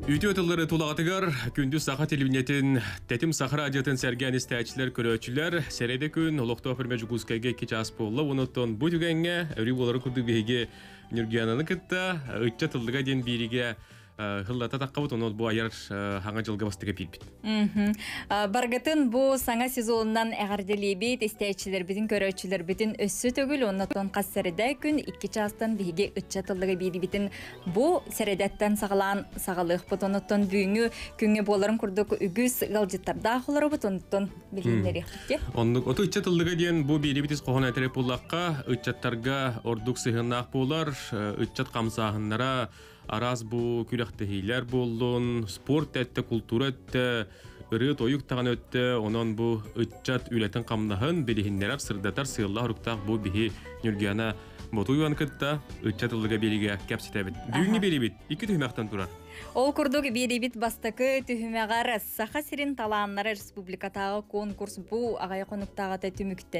Үтü ötülleri tulağatıgar, kündüz sağa televizyonetin, tetim sağa radyotin sergen istəyçiler, köröçüler, serede gün, Oloqto Afirme Juguskayga 2 ças bolla, onutun bu tügenge, öri boları kurdu bihige Nürgiyananı kıtta, ütçe tıldıga den birige hıllata taqqabıt, onu bu ayar hanga жылга бастыга пилбит. Баргатын bu саңа сезонунан әгәрделебит, истәчилер битин көрөчүлөр битин өссү төгүл, оннотон кас середе күн 2 частан биге 3 тылдыгы бири битин bu середеттен сагалан сагалык бутонотон бүгүнгү күнгө боларын курдук үгүс галжыттарда холору бутонотон билгендери хитте. Оннук ото 3 тылдыга ден bu бири битис кохона тереп буллакка 3 ордук сыгынак болар, 3 камсагыннара Araz bu küləkdehilər boldun, sport etdi, kultur etdi, ırıt oyuk tağın ötdi, onun bu ıtçat ületin qamnahın bilihinlərək sırdatar sığıllah ruqtaq bu bihi Nürgiyana Мотуйван кытта ıtçat ıllığa beliga kəpsitəbit. Düğünü beribit, 2 tühməkdən durar. Ол курдук берибит бастакы түһүмәгәр саха сирин талааннары республикатагы конкурс бу агай конуктагы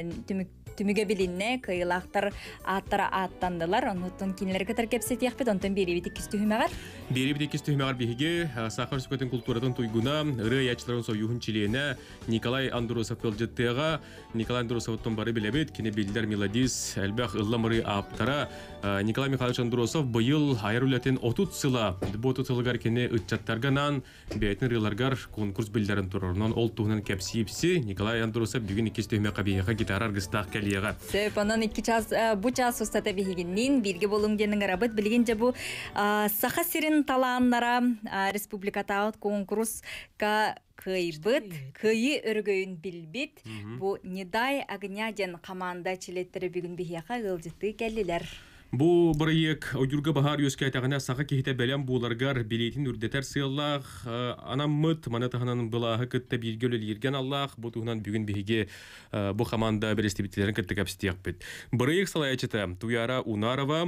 түмүгө билинне кыйлактар аттара аттандылар. Онтон кинлерге теркепсе тиякпет, онтон берибит 2 түһүмәгәр. Берибит 2 түһүмәгәр биһиге саха сүкөтүн культурадан туйгуна, ыры ячларын союхун чилене Николай Андросов кылжыттыга, Николай Андросовтон бары билебит, кини билдер мелодис, әлбәх ылламыры аптара. Николай Михайлович Андросов быйыл айрулатын 30 сыла, бу 30 сылыгар кини ытчаттарганан бейтин рыларгар конкурс билдерин турурунан ол туһунан кепсипси Николай Андросов бүгүн 2 түһүмәгә биһиге гитара аргыстак келига. Сөпөнөн 2 час бу час устата биһигинин бирге болум денин арабыт билгенче бу саха сирин талааннара республикатагы конкурска кыйбыт, кыйы өргөйүн билбит. Бу Недай Огня ден команда чилеттери бүгүн биһиге ылжыты келдилер. Бу бырыйык ойдурга бахар өскәйтәгенә саға кехите бәлем буларгар билетин үрдетер сыйлах, анаммыт манатаханын былаһы кытта биргөлө лирген Аллах, бу туһунан бүгүн биһиге бу команда берестибитлерин кытта капстыяк бит. Бырыйык салаячыта Туяра Унарова,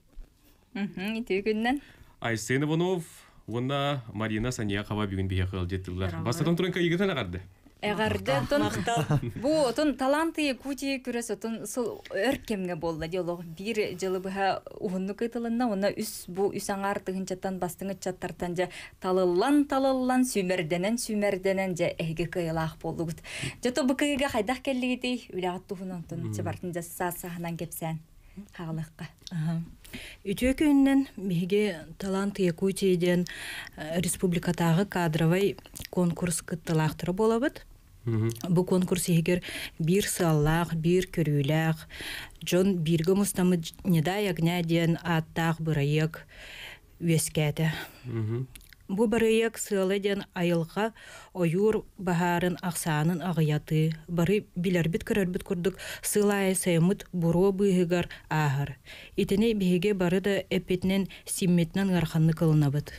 Түгүннән Айсен Иванов, Вона Марина Саньяхова бүгүн биһиге кылдыттылар. Бастан турынка егетен агарды. Эгарден бу тон таланты кути күрәс тон өркемгә булды диалог бир җылы бу угынны кытылынна уна бу аңар тыгынчаттан бастыңы чаттартан жа талыллан сүмерденен жа эге кыйлах болду. Жото бу кыйга хайдах келлигити үләгәт туһунан тон чабартын жа сасаханан кепсән хаглыкка. Үтө күннән биге талант Якутияден республикатагы кадровый конкурс кыттылактыры болабыт. Бу конкурс егер бир саллах, бир көрүләк, жон бирге мустамы Недай Огня ден аттак бырайык үескәте. Бу бырайык сылыден айылга оюр бахарын аксанын агыяты, бары билербит көрөрбүт курдук сылай саймыт буро быгыгар ахыр. Итене биге бары да эпетнен симметнен гарханны кылынабыт.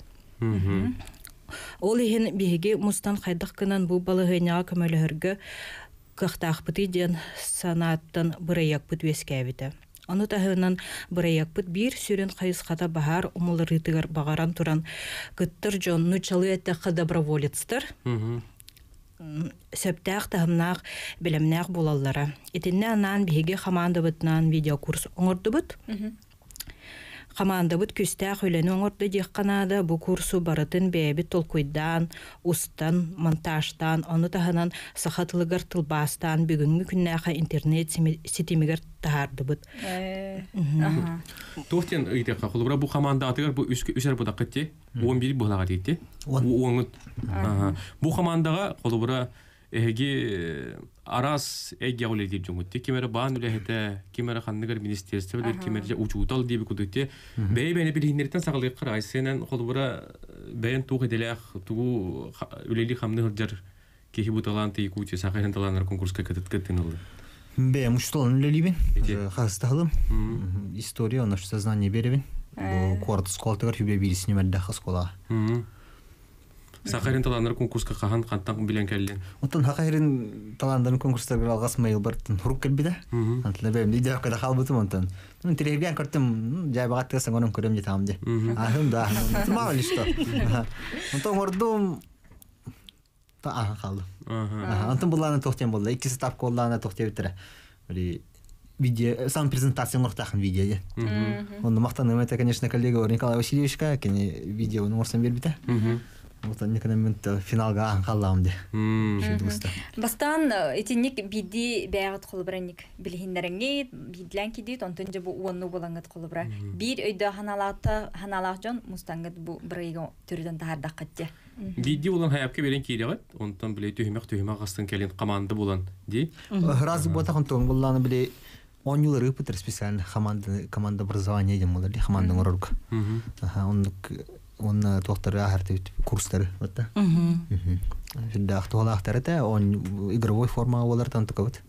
Ол ихен биге мустан хайдак кынан бу балыгыняга көмөлөргө кыхтакпыты ден санаттан бырайык бут үескәбите. Аны таһынан бырайакпыт бир сүрен кайыската бахар умулырытыгар багаран туран кыттыр жонну чалы этте доброволецтер. Сөптәк тахымнак билемнак булаллара. Итинне анан биге команда бытнан видеокурс оңордубут. Команда бут күстәк өлене оңорды дикканада бу курсу барытын бәбит толкуйдан, устан, монтаждан, аны таһынан сахатлыгар тылбастан бүгүнгү күннәгә интернет сетемигер тахардыбыт. Тохтен ыйты кахылбыра бу команда атыгар бу үсәр будакытты 11 булага дейти. Бу командага колубыра эге арас эге оле дип жумутты. Кимере баан үлехете, кимере ханныгар министерство билер, кимере учутал дип кудутты. Бәйбәне билиннәрдән сагалык кыра айсенен колубыра бәйен туг иделәх, тугу үлели хамны хырҗар кехи бу таланты Якутия сахарин талантлар конкурска кытыткытынылды. Бе муштолын лелибин. Хасталым. История оно что знание беребин. Бу корт сколтыгар хүбе билисне мәддә хаскола. Сахарин талантлар конкурска кахан кантан билен келден. Онтон Сахарин талантлар конкурстарга алгас майыл бартын хуруп келбиде. Антлар бем диде када халбытым онтон. Мен телевизион картым жай багатта сангонун көрөм же тамде. Ахым да. Мало ли что. Онтон ордум қалды. Антон булланы тоқтен болды. 2 этап колланы тоқтеп битире. Видео, сам презентация нортахын видео. Он мақтаным это, конечно, коллега Николай Васильевичка, кене видео норсам бербите. Вот они когда мы финалга халлам де. Бастан этинник биди бәгат холбраник билһиннәреңге бидлән кидит онтон жабу уонну булангат холбра. Бир өйдә ханалак жон мустангат бу брайго түрдән тардак катты. Биди улан хаябка берен кирегат, онтон биле төһмәк гастын келин команда булан ди. Раз бота хонтон булланы биле 10 yıl репетир специально команда образования дем булды, команда урок. Он тоқтары ахарты курстары вот да. Фидда ахтолахтары да он игровой форма олар тантыкабыт.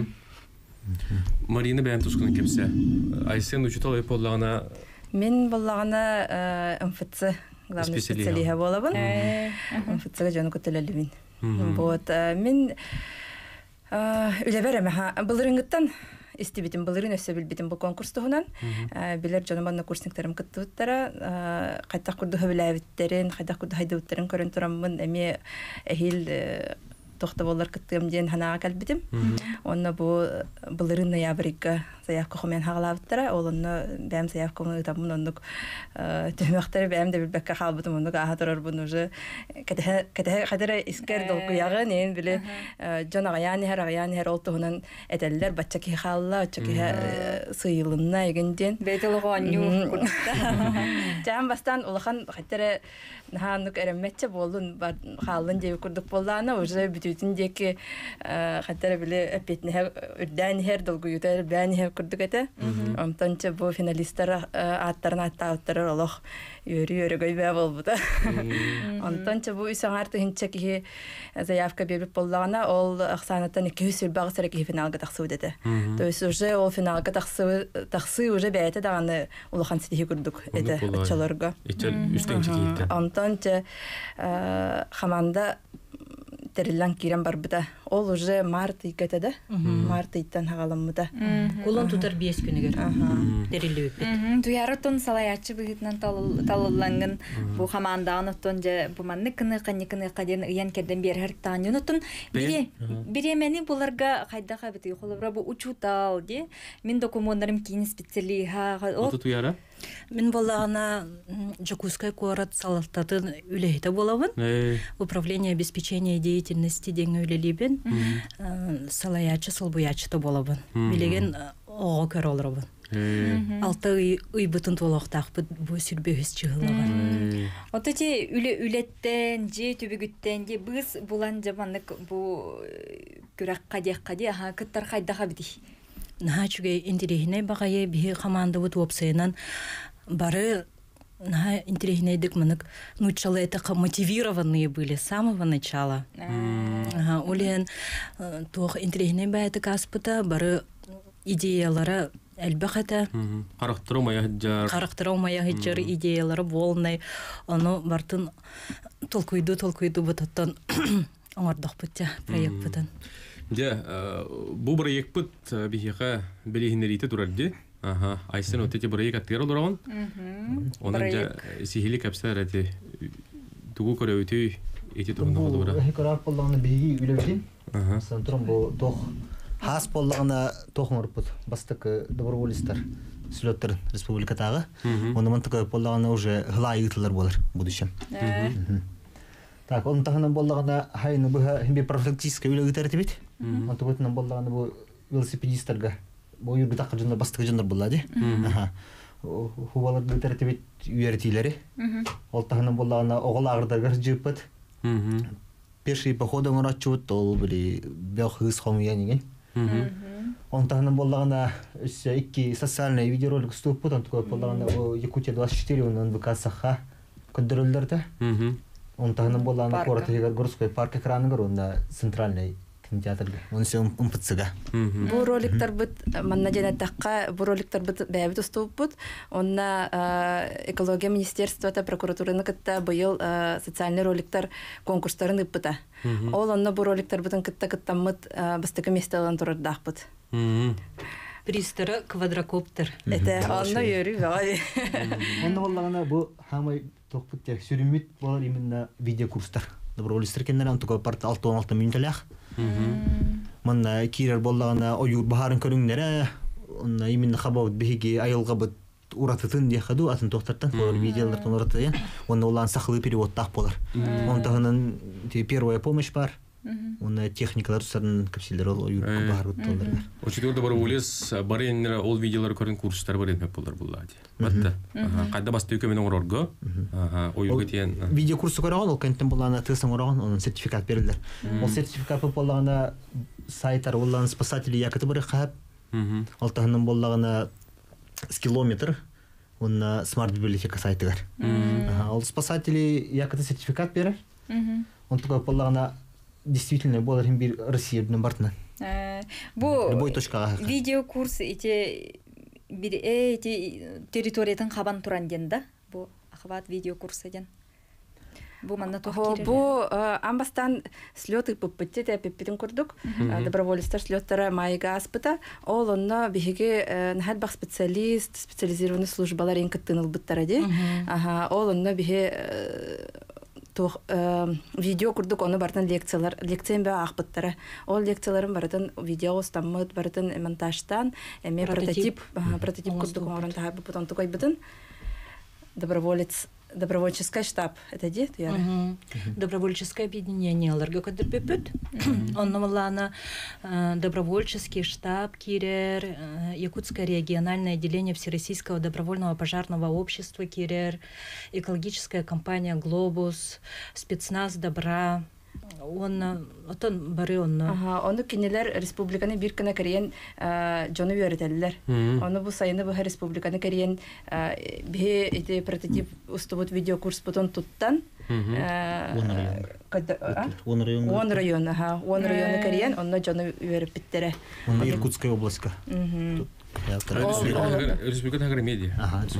Марина бәм тускын кемсе. Айсен учитал эполлагана мен боллагана МФЦ главный специалист болабын. МФЦ жаны көтөлөлүбүн. Вот мен үлебереме былырыңыттан истибитим былырын өсө билбитим бу конкурстугунан билер жаныманна курсниктарым кыттыттара кайта курду хөбүләбиттерин кайта курду хайдыбыттерин көрөн тураммын эми эхил тохта болар кыттым ден ханага калбитим онна бу былырын ноябрьга заявка хомен хагалабыттара олонно бәм заявканы тамын ондук төмөктөр бәм дә билбекке халбытым ондук ахатырар бун уже кадера искер долку ягын эн биле жанага яны хер олтугунан этеллер бачаки халла чаки сыйылынна эгенден бетелого аню жан бастан улахан кадера наханук эремметче болдун халын деп курдук боллана уже бүтүтүн деки кадера биле эпетне үрдән хер долку ютер бән курдук эте. Онтонча бу финалисттар аттарын аттааттырар олох йөрү гөйбә болбута. Онтонча бу үсәңарты хинчеки заявка берип боллагана ол аксанаттан 200 багы сәреки финалга тахсып дете. То есть уже ол финалга тахсы уже бәйте даганы улахан ситихи курдук эте чаларга. Онтонча команда терилан кирен барбыта. Ол уже март икетеде. Март иттен хагаламмыта. Кулон тутар 5 күнүгөр. Терилип бит. Туярытын салаячы быгытнан талылланган бу команданыттан же бу манны кыны каден ыян керден берер таанынытын биремени буларга кайдага бит холобра бу учутал ди. Мен документтарым кийин специалиха. Ото туяра? Мен боллагана Жакускай город салаттатын үлехте болабын. Управление обеспечения деятельности деген үлелибен. Салаячы сылбуячы да болабын. Билеген ого көр олорабын. Алты ыйбытын толоктак бу сүрбөс чыгылган. Оточи үлеттен же түбүгүттен же быз булан жаманнык бу күрәк кадек ага кыттар кайдага бити. Нахачуге интерехине багае бихи команда вот вопсенан бары на интерехинейдик мынык нучалы это мотивированные были с самого начала. Улен тох интерехине байты каспыта бары идеялары әлбәхәтә характырамая хиҗар идеялары болнай аны бартын толкуйду бутаттан аңардак битә проект бутан. Бу проект бит бихига билихинерите туралды. Айсен отете проект аттыр олорон. Онан жа сихили капсар эти тугу көрөтү эти турында болдура. Хикарап болганы биги үлөбүтүн. Сантром бу тох хас болганы тохморпут. Бастык доброволецтер слеттер республикатагы. Ондан тык болганы уже гылайытлар болар будущем. Так, он тахынан боллаганда хайны бу химби профилактический үлөгүтөр тибит. Антыбытынан боллаганда бу велосипедисттерге бу юргы такыр жында бастык жында булады. Хубалар бүтөр тибит үйрөтүлөрү. Ол тахынан боллаганда оголагырдарга жыппыт. Пеший походом урачут ол били бехыс хомуя деген. Он тахынан боллаганда iki социальный видеоролик ступпут, антыкой боллаганда бу Якутия 24 онун ВК-саха көндөрүлдөрдө. Он тахынан боллаганда Коротыгар городской парк экраныгар онда центральный кинотеатрга. Он все МПЦга. Бу роликтер бит манна жанатакка бу роликтер бит бәбит уступпут. Онна экология министерството прокуратураны кытта быйыл социальный роликтер конкурстарын ыппыта. Ол онна бу роликтер битен кыттаммыт бастыкы месталан турардакпыт. Пристары квадрокоптер. Это онна йөрү бай. Онда боллаганда бу хамай токпут жер сүрүмүт болар именно видеокурстар. Доброволецтер кеннер антыкой парт 6-16 минутлах. Мына кирер боллаганда оюр бахарын көрүңнөр. Онна именно хабат биги айылга бит уратытын дияхаду атын тохтартан олар видеолартан уратыян онна улан сахлы переводтах болар онтагынан первая помощь бар онна техникалар сарын капсилдер ол юрк бар утталар Учитывая бар улес бареннер ол видеолар көрүн курстар бар эме болар буллади. Батта. Кайда басты көмөнө орорго. Ойга тиен. Видео курсы көрөгөн ол контент булана тысын орогон онун сертификат берилдер. Ол сертификат боллагана сайттар улан спасатели якыты бар хап. Алтаһынан боллагана километр онна смарт библиотека сайтыгар. Ол спасатели якыты сертификат берер. Онтуга боллагана действительно болар бир Россиянын бартынан. Бу Любой точкага. видео курс эти территориятын хабан туран ден да. Бу ахват видео курсы ден. Бу манна тохтире. Бу амбастан слёты пуппетте пеппитин курдук. Добровольцтар слёттары майга аспыта. Ол онно биһиги нахат бак специализированный службалар инкыттыныл буттаради. Ол онно биһи видео курдук оны бартын лекциян бә ақпыттары. Ол лекцияларын бартын видео ұстамыд, бартын монтажтан, әме прототип курдук оңырын тағар бұпытын тұқай бұтын. Добровольческий штаб. Это де? Добровольческое объединение ларга кадырбепет. Он намалана добровольческий штаб Кирер, Якутское региональное отделение Всероссийского добровольного пожарного общества Кирер, экологическая компания Глобус, спецназ Добра. Он бары Оны кинелер республиканы бир кына кирен жону үйрөтелер. Оны бу сайыны бу республиканы кирен бе эти прототип устубут видео курс бутон туттан. Он район кирен, онно жону үйрөп биттере. Он Иркутская областка. Республика Тагар медиа.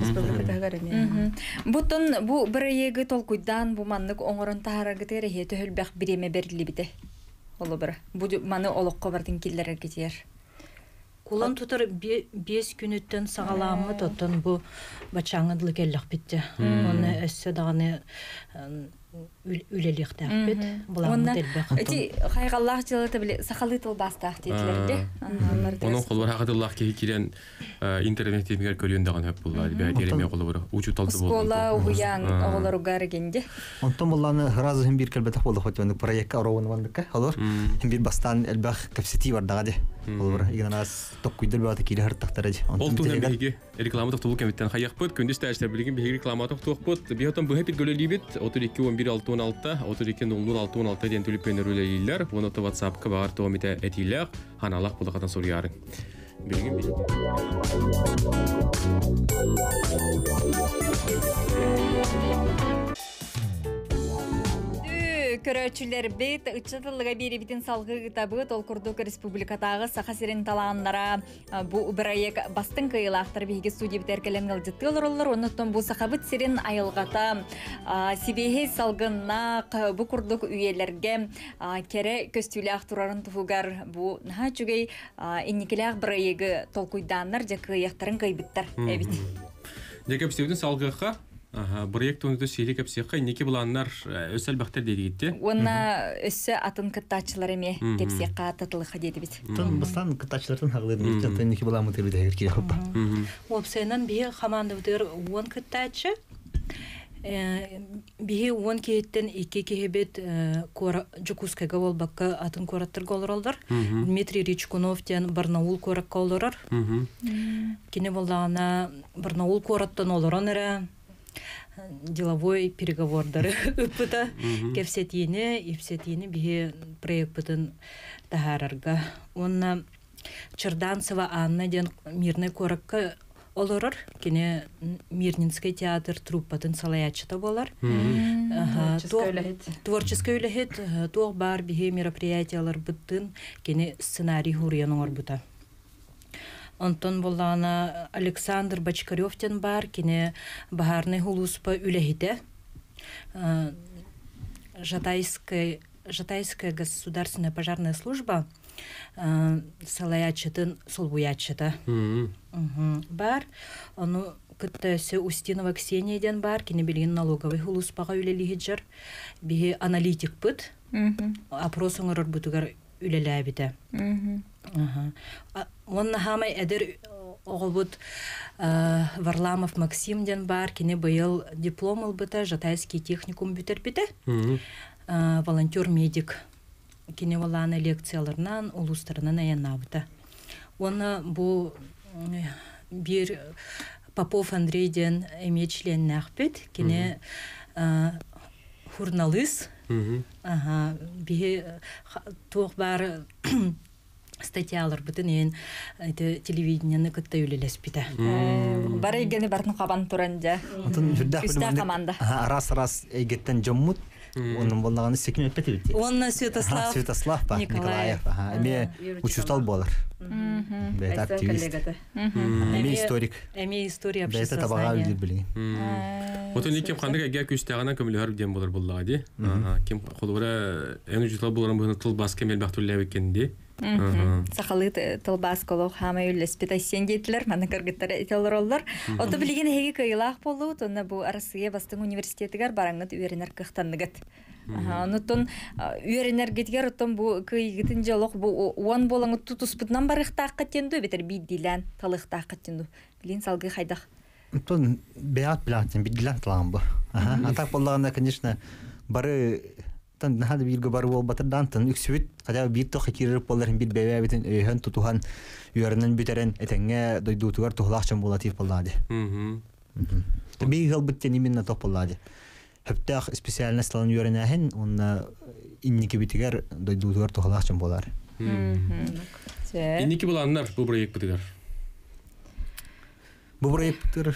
Бутун бу бирээги толкуйдан бу маннык оңорон таарагы тере төһөлбәк биреме берили бите. Оло бир. Бу маны олокко бардын киллерге кетер. Кулан тутар 5 күнүттен сагаламы тоттон бу бачаңыдлык эллек битте. Оны өссө даганы үлелек тәппет. Буламы телбек. Эти хайгаллах жылыты биле сахалы тыл бастак детлерде. Onun kolları hakikaten ki kiren internette bir görüyorsun dağın hep bunlar. Bir terime kolları uçu taldı buldu. Skola uyan oğlar ugar gende. Ondan bunlarını razı hem bir kelbet oldu hocanın proje arawan vandık. Olur. Hem bir bastan elbaq kapasite var dağı de. Olur. İgnanas tokkuydur bir ki her taktarıcı. Oltu hem bir reklama topluluk kemitten hayak bud gündüz teste bilgin bir reklama topluluk bir hatam bu hep böyle libet 32 11 616 32 00 616 diyen tulip önerüleyler. Bunu da WhatsApp kabar tomite etiler. Hanalak bulakatan soruyorlar. Bilgin bilgin. Көрөчүлөр бет ычытылыга бери битин салгы китабы Толкурдук республикатагы саха сирен талааннара бу проект бастын кыйлактар биги студия битеркелен алжыттылар онуттан бу сахабыт сирен айылгата сибеhe салгынна бу курдук үйелерге кере көстүлак турарын тугар бу наха чугей инникелак проекты толкуйданнар жакыяктарын кыйбыттар эбит. Жекеп студияны салгыга проект оны сөйлек әпсеққа неке бұланлар өсәл бақтар деді кетті? Оны өсі атын кыттачылар еме кепсеққа татылыға деді бет. Бұстан кыттачылардың хағыларын кетті, неке бұламы тәрбеді әгер керек опа. Опсайнан бейі қаманды бұдыр 10 кыттачы. Бейі 10 кейттен 2 кейбет Жукускайға ол баққа атын кораттырға олар. Дмитрий Ричкуновтен Барнаул коракқа олар. Кені болағына Барнаул кораттан оларан әрі. Деловой переговордары ыпыта кепсетине ипсетине бие проект бутын тахарарга. Онна Черданцева Анна ден мирный коракка олорор, кине Мирнинский театр труппатын салаячыта болар. Творческий үлехет, туох бар бие мероприятиялар буттын, кине сценарий хуриян орбута. Онтон боллана Александр Бочкарёвтен бар, кине Бахарный хулуспа үлехите. Жатайская государственная пожарная служба салаячытын солбуячыта. Бар, ону кыттасы Устинова Ксения ден бар, кине билген налоговый хулуспага үлелихиджар. Биге аналитик быт, опросын орор бутугар үлеләбите. Онна хамай әдер оғылбыт Варламов Максимден бар, кене быйыл диплом ылбыта, Жатайский техникум бүтербіті. Волонтер-медик. Кене оланы лекцияларынан, улустарынан аянабыта. Оны бұл бір Попов Андрейден эмечленін ақпет, кене журналист, бе тоқ бар статьялар бүтін ең телевидениені күтті өлелес біті. Бар егені барын қабан тұран жа. Үсті команда. Арас егеттен жоммут. Onun болағаны секен өтпеті бітті. Оны Святослав Николаев. Әме учустал болар. Бәйт активист. Әме историк. Әме история Бәйт табаға өлдер білген. Отын кем қандық әге күстіғана көмілі әріп дем болар болаға де. Кем қолуыра әң үжітал боларын бұны тыл бас кемел бақтүрлі әвеккенде. Сақалы тылбас қолу хама үлеспет айсен дейтілер, маны кіргіттері етелер олар. Оты білген әйгі көйлақ болу, тұнна бұл Арысыге бастың университетігер бараңыт үйерінер қықтандығыт. Онытын үйерінергетігер ұттын бұл көйгітін жалық бұл уан болаңы тұтыспытынан барықта аққаттенду, бетер бейдилен талықта аққаттенду. Білген салғы қайдақ. Ұттын бәйат білақтен бейдилен талаған бұл. Антақ болағында, конечно, бары нахады бирге бар бол батырдан тын үксүбүт када бир тохы кирип боларын бир бебебитин өйһөн тутухан үйөрүнөн бүтерен этеңге дойдутугар тухлакчан болатып болады. Би галбыттен именно топ болады. Хөптах специальностьларын үйөрөнәһен, онна инники битигер дойдутугар тухлакчан болар. Инники буланнар бу проект битигер. Бу проекттер.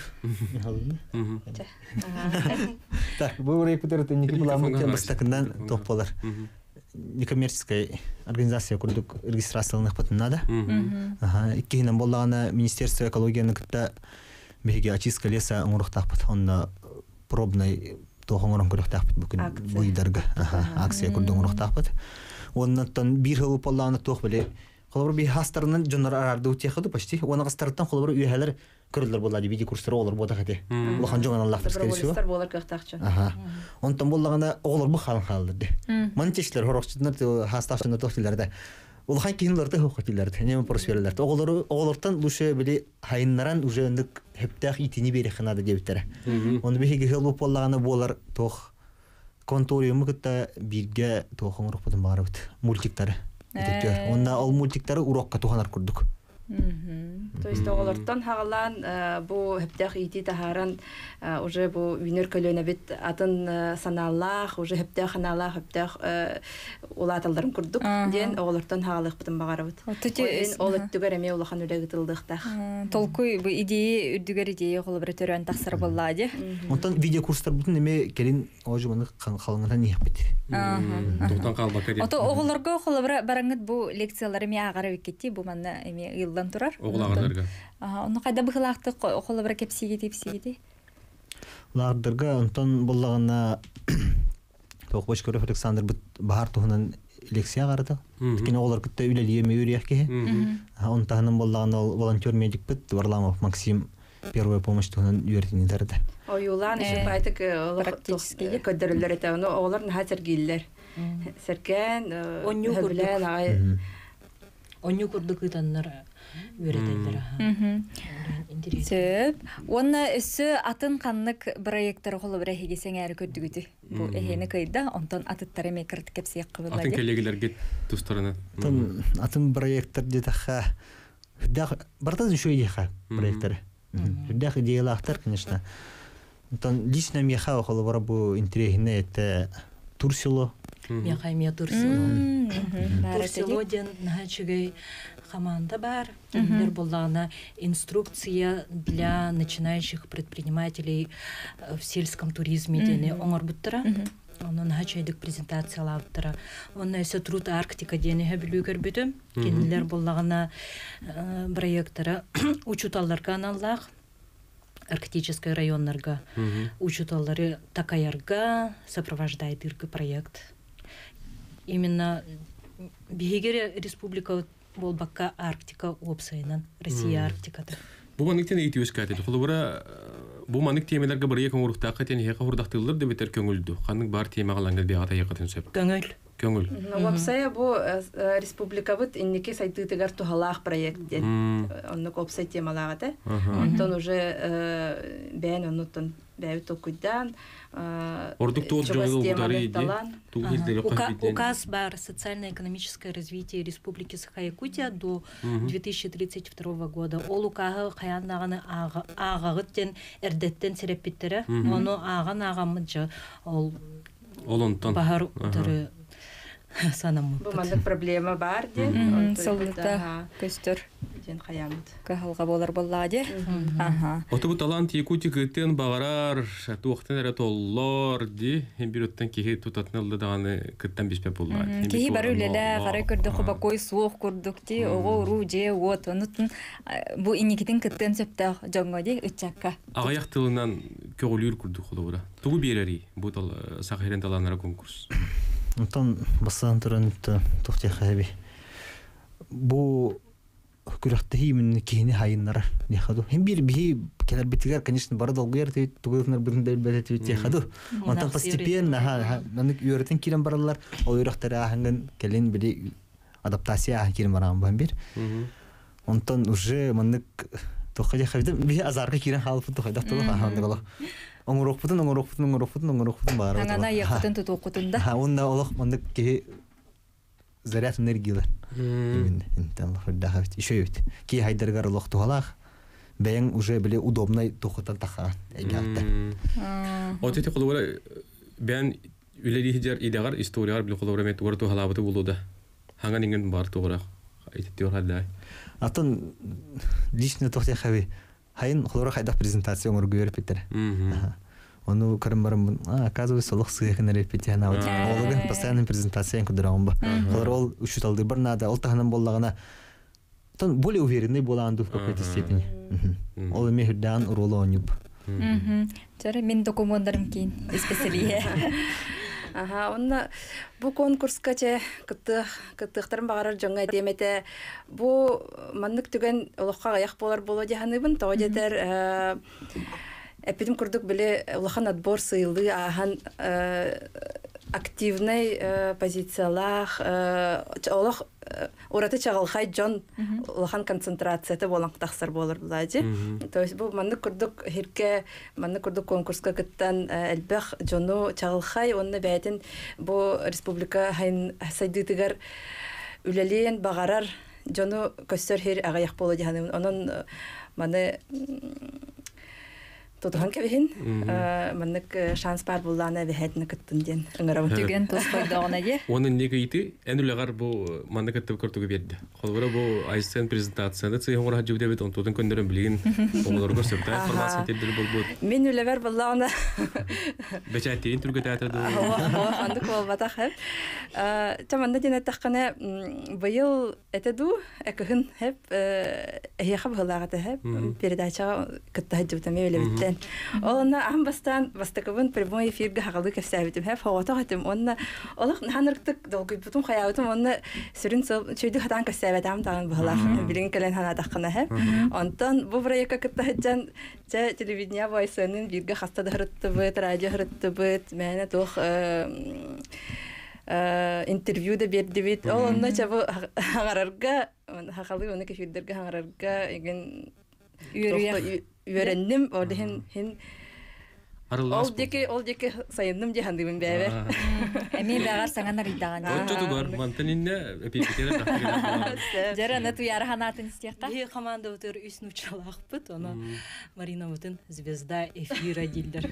Так, бу проекттер инники буламын тем бастакынан топ болар. Некоммерческая организация курдук регистрациялык патынада. Иккинен боллагана Министерство экологияны кытта беге очистка леса оңруктакпыт. Онда пробный тохоңорон көрөктакпыт бүкүн буйдарга. Акция курдук оңруктакпыт. Оннан бир жыл боллагана тох беле. Холбор би хастарынан жонор арарды утехады почти. Оны гастарттан холбор үйәләр көрүлөр болады, видео курстары олар бода хәте. Улахан жоган Аллах тескерисү. Болар кыктакчы. Онтан боллаганда оглар бу халын халдырды. Мантешлер хорокчудлар хасташны тохтиләрдә. Улахан кинләрдә хокотиләрдә. Неме просверләрдә. Оглардан лучше били хайыннаран уже үндүк хептах итини бери ханада дебиттер. Оны биге хелбу боллаганы болар тох конториумы кытта бирге тохоңрок бутун барыбыт. Мультиктары. Онда ал мультиктары урокка туханар курдук. То есть оголортон хагалан бу хептах ити тахаран уже бу винер көлөнө бит атын саналлах уже хептах ханалах хептах улаталдарын курдук ден оголортон хагалык бутун багарабыт. Ол өттүгөр эме улахан үлеги тылдыктах. Толкуй бу идея үрдүгөр идея холбор төрөн таксыр боллади. Онтан видео курстар бутун эме келин ожу маны калганда не бит. Токтан калбак эди. Ото оголорго холбор бараңыт бу лекциялар эме агарып кетти, бу мана эме йылдан турар. Оголагыларга. Оны кайда быгылакты холбор кепсиги тепсиги. Лардырга онтан боллагана Токбошкоров Александр Бахар туһунан лекция гарда. Кине олар кытта үлелие мөйрәкке. Онтанын боллагана волонтер медик бит Варламов Максим первая помощь туһунан үйрәтинеләрдә. Оюлан шипайтык практически көддөрлөр эте, олар хәзер гиллер. Серкен оню курдук итаннар үйрәтәләр. Сөп, оны өссө атын каннык проекттер холбор хегесең әрі көддүгүтү. Бу эхени кайда, онтон атыттар эме кырт кепсек кыбылады. Атын келегилерге тустарына. Атын проекттер дитаха. Бартаз еще иха проекттер. Дах идеялахтар, конечно. Онтон лично меха холбор бу интересне это Турсело. Мехаймия Турсело. Турсело ден начигай команда бар. Дер боллагана инструкция для начинающих предпринимателей в сельском туризме дене оңор буттара. Онун хачайдык презентациялаптыра. Онна эсе труд Арктика дене хабилүгөр бүтүм. Кенилер боллагана проекттары учуталларга аналлах. Арктический районнарга учуталлары Такаярга сопровождает иркы проект. Именно Бигере республика болбакка Арктика опсайнан, Россия Арктикада. Бу маныктен эйти өскәтеді. Құлыбыра, бу манык темелерге бір екін ұрықтақы тен еқа ұрдақтылыр да бетер көңілді. Қаның бар темағалаңға беғата еқатын сөп. Көңіл. Көңүл. Опсая бу республикабыт инники сайтыгар тухалаах проекттен. Онны опсай темалаата. Онтон уже бән оннуттан бәбит окуйдан. Ордук тоот жолу удары иди. Указ бар социально-экономическое развитие Республики Саха-Якутия до 2032 года. Ол укагы каяннаганы агагыттен эрдеттен сереппиттере. Ону ағамыджы ол Олонтон. Бахар утары санамы. Бу мандык проблема бар де. Солдата көстөр Ден хаямыт. кахалга болар болладе. Оту бу талант Якутия кыттен багарар, туохтен эре толлор ди, бирөттен кихи тутатнылды даганы кыттан биспе булла. Кихи бар үлеле, гары көрдө хобакой суох курдук ди, ого ру же вот, онутун бу иникитин кыттен сөптө жоңго ди үчакка. Агаяк тылынан көгүлүр курдук холобура. Тугу берери бу тал Сахарен таланара конкурс. Онтон бассан туран тухтя хаби. Бу күрәхтәһи мен киһине хайыннар яхаду. Һәм бир би келер битигәр, конечно, бары долгыр тит тугылнар бүтән бәләт тит яхаду. Онтан постепенно мен үйрәтен кирен баралар. Ол үйрәхтәре ханган келен бири адаптация кирен барган бу бир. Онтан уже мен тухай хәбидә би азарга кирен халыф тухай дактылы хангала. Оңорокпутун бары. Аңана якытын тутукутунда. Ха, онда олох мен ки заряд энергиялар. Именно, там худахавт. Еще есть. Ки хайдергар лох тухалах. Бәяң уже биле удобный тухотан таха. Отете колора бән үлери хиҗар идагар историялар биле колора мет ур тухалабыты булуда. Ханган инген бар туграк. Айтып халда. Атын лично тухтя хави. Хайын колора хайдах презентация ongor питер. Он кармарам, оказывается, лох сыйхын репетиция на вот. Олга постоянная презентация кудрамба. Колорол учиталды бар надо, ол таханам боллагана. Тон более уверенный боланду в какой-то степени. Ол мехдан уроло онюб. Жары мен документтарым кийин специалие. Онна бу конкурска че кыттыктарын багарар жоңга демете бу маннык түген олохка аяк болар боло диханыбын то жетер эпидем курдук биле улахан отбор сыйлы ахан активный позициялах олох ураты чагалхай жон улахан концентрацияты болан тахсар болар булади. То есть бу манны курдук хирке манны курдук конкурска кыттан элбэх жону чагалхай онны бәйтин бу республика хайн сайдытыгар үлелен багарар жону көстөр хир агаяк болу диханы онон маны Тутухан кебихин, маннык шанс бар буллана вехетне кыттын ден. Ыңырабын. Түген тос койдогона же. Onun nege ити энүлегар бу маннык кыттып көртүгө берди. Холбора бу айстен презентацияда цей хоңор хаҗып дебет онтодон көндөрөн билген оңлор көрсөптө информация тедер болбут. Мен үлебер буллана. Бечатин түргө татады. Андык болбата хеп. Таманда ден тахкана быйыл этеду экхин хеп яхаб халагата хеп передача кытта хаҗып мебеле Олна амбастан бастакабын прямой эфирге хагылы кәсәбитем. Һәм фавата хатым. Онна олык ханырктык долгы бутун хаятым. Онна сүрин чөйдү хатан кәсәбитем тагын булар. Билген кален хана тахкана һәм. Онтан бу проектка кыттаҗан чә телевидение вайсының бирге хастада хырытты бит, радио хырытты бит. Менә тох интервью да берди бит. Онна чә бу хаңарарга, хагылы уны кефирдерге хаңарарга иген Үйрендім, ол деке сайындым де хандымын бәбер. Әме бәғар саңанар идаған. Отчоты бар, мантанинне эпипетері тақтырын. Жары аны туяры ханатын істияқта? Бе команда өтір үсін учалақ бұд, оны Марина өтін звезда эфира дилдер.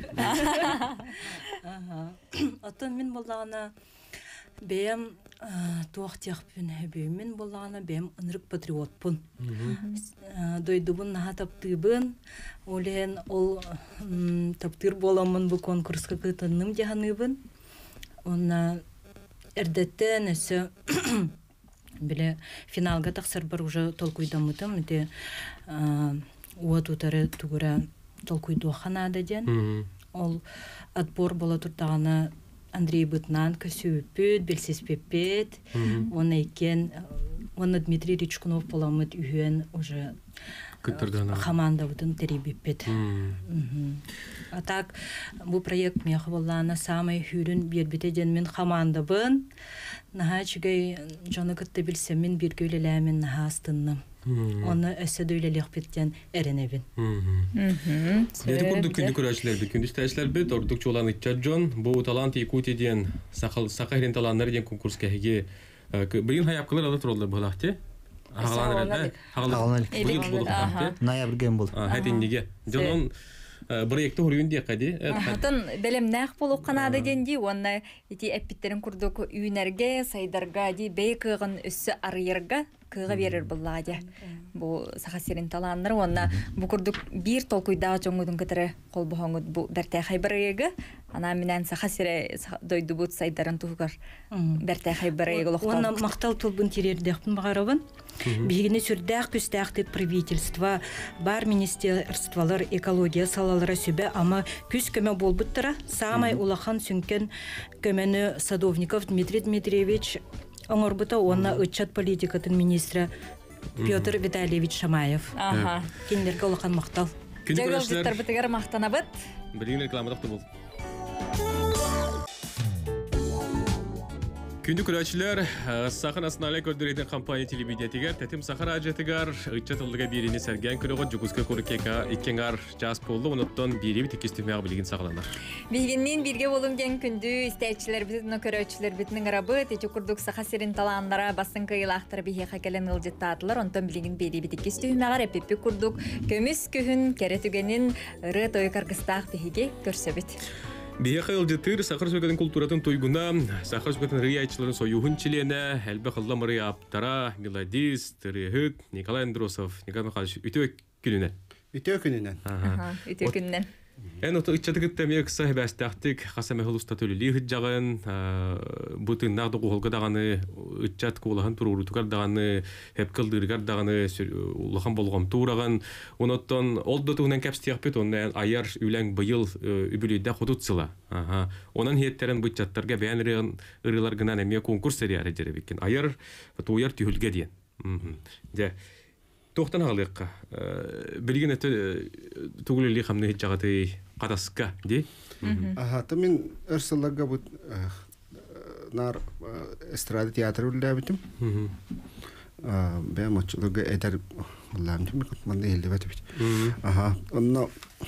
Оттан мен болдағына бәйім туақтияқпен әбеймен болағына бәйім ынырық патриотпын. Дойдыбын наға таптыбын, олен ол таптыр боламын бұл конкурсқа кытынным жағаныбын. Онна әрдеттен әсі біле финалға тақсар бар уже толкуйдамытым. Әте уат ұтары түгірі толкуйдуақана дәден. Ол отбор бола тұрдағына Андрей Бытнан көсөппөт, белсеспеппет. Оны Дмитрий Ричкунов боламыт үйен уже команда бутын теребиппет. А так бу проект меха боллана самый хүрүн бербите денмен команда бын. Наха чигей жаны кытты билсем мен биргөлеләмен наха астынным. Оны өсө дөйлелек биттен эренебин. Беди курдук күндү көрөчлөр бит, күндү иштечлер бит, ордук чолан итчаджон, бу талант Якутияден сакайрен таланттар ден конкурс кеге. Бирин хаяпкалар ала турулду булакты. Ноябрьген бол. Хатинниге. Жонон проекты хүрүн дие кади. Хатын белемнах болуп канады денди, онна ити эпиттерин курдук үйнерге, сайдарга ди бейкыгын өссө арыйырга кыга берер буллади. Бу сахасирин таланнар, онна бу курдук бир толкуйда жоңудун кетере колбохоңуд бу берте хайбырыгы, ана менен сахасире дойду бут сайдарын тугар берте хайбырыгы лохтон. Онна мактал толбун тирердехпин багарабын. Бигине сүрдәк күстәхтет правительство, бар министерстволар экология салалары сөбе, ама күз көмө болбуттыра. Самай улахан сүнкен көмөні Садовников Дмитрий Дмитриевич оңорбута, онна ычат политикатын министрі Петр Витальевич Шамаев. Кендерге улахан мақтал. Жагыл життар бітігер мақтанабыт. Бірген рекламадықты бол. Күнді көрәчілер, Сахар Асналай көрдірейден компания телевидиятигер, тәтім Сахар ажетігер, ұйтчатылыға беріне сәрген көріғі жүгізгі көріккеға иккенғар жас болды, оныттан бері бітік кестімеға білген сағыланар. Білгеннен бірге болымген күнді істәйчілер бітінің көрәчілер бітінің арабы, тәті күрдік Сахасирин таландара басын қиылақтыр бейе қакелен ұлжетті атылар, онтан білген бері бітік кестімеғар әпеппі күрдік көміс көхін кәретігенін ұры тойы қарғыстақ бейге көрсөбіт. Бия қайылжытыр Сахар Сөкетін культуратын тойгуна, Сахар Сөкетін рыячыларын союғын чилене, әлбі қылла мұры аптара, Меладис, Тырыхыт, Николай Андросов, Николай Михайлович, үтөк күнінен. Үтөк күнінен. Үтөк күнінен. Эн ото иччатыгыт тәмек сахибастактык хасаме холуста төлөли хыджагын бутын нагды кулга даганы иччат кулахан турурутугар даганы хепкылдыргар даганы улахан болгом тураган оноттон олдотугунан капстиякпет оннан аяр үләң быйыл үбүлүдә худутсыла. Онан хеттерен бычаттарга бәянрын ырылар гына неме конкурс серияры жеребеккен. Аяр туяр түһүлгә диен. Дә Тоқтан халыққа. Білген әті түгілі қамны жағаты қатасыққа, де? Мен өрсілігі бұд нар эстрада театры үлі әбітім. Бәм отчылығы әдер ұлламдым, күтманды елді бәті біт. Онна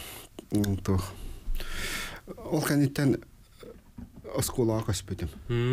ол қанеттен осколаға көспетім.